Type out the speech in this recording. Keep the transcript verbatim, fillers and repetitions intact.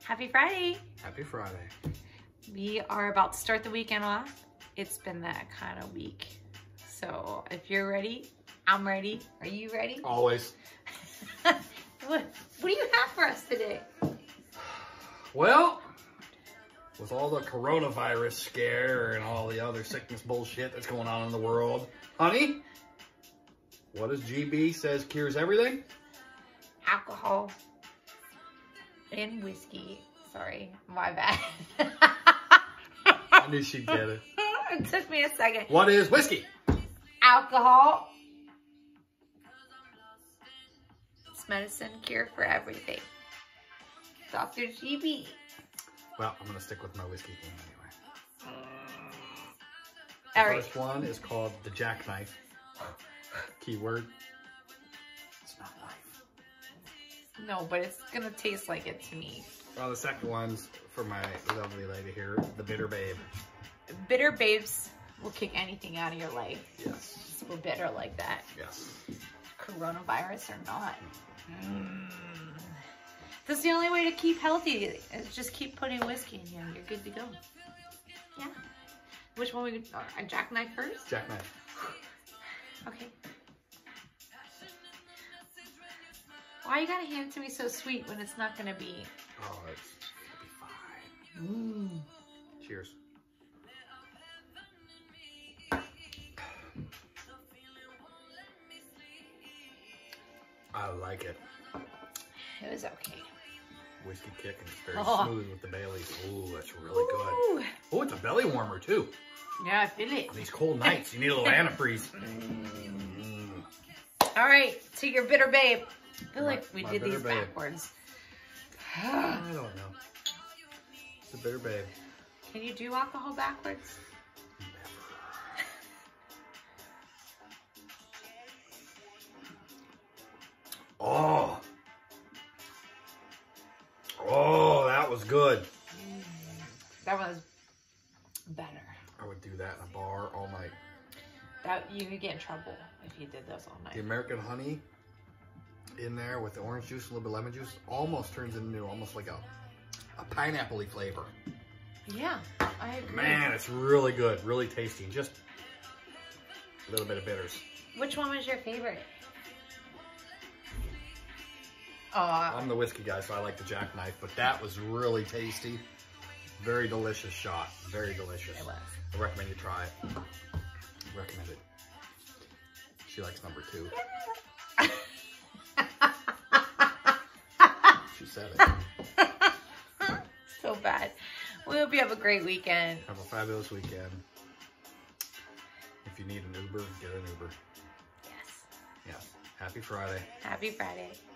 Happy Friday. Happy Friday. We are about to start the weekend off. It's been that kind of week. So if you're ready, I'm ready. Are you ready? Always. what, what do you have for us today? Well, with all the coronavirus scare and all the other sickness bullshit that's going on in the world, honey, what does G B says cures everything? Alcohol and whiskey. Sorry, my bad. I knew she'd get it. It took me a second. What is whiskey? Alcohol. It's medicine, cure for everything. Doctor G B. Well, I'm going to stick with my whiskey thing anyway. All The right. first one is called the jackknife. Keyword. It's not knife. No, but it's going to taste like it to me. Well, the second one's for my lovely lady here, the bitter babe. Bitter babes will kick anything out of your life. Yes. We're bitter like that. Yes. Coronavirus or not. Mm. That's the only way to keep healthy is just keep putting whiskey in here. You're good to go. Yeah. Which one we uh, a jackknife first? Jackknife. Okay. Why you gotta hand it to me so sweet when it's not gonna be? Oh, it's it'll be fine. Mm. Cheers. I like it. It was okay. Whiskey kick and it's very Oh. smooth with the Baileys. Ooh, that's really good. Ooh. Oh, it's a belly warmer too. Yeah, I feel it. On these cold nights, you need a little antifreeze. Mm. All right, to your bitter babe. I feel My- like we my did bitter these babe. backwards. I don't know. It's a bitter babe. Can you do alcohol backwards? Oh. Oh, that was good. Mm, that was better. I would do that in a bar all night. That you could get in trouble if you did this all The night. American honey in there with the orange juice, a little bit of lemon juice, almost turns into almost like a, a pineapple-y flavor. Yeah, I agree. Man, it's really good, really tasty. Just a little bit of bitters. Which one was your favorite? Uh, I'm the whiskey guy, so I like the jackknife, but that was really tasty. Very delicious shot. Very delicious. It was. I recommend you try it. Recommend it. She likes number two. She said it. so bad. We hope you have a great weekend. Have a fabulous weekend. If you need an Uber, get an Uber. Yes. Yes. Happy Friday. Happy Friday.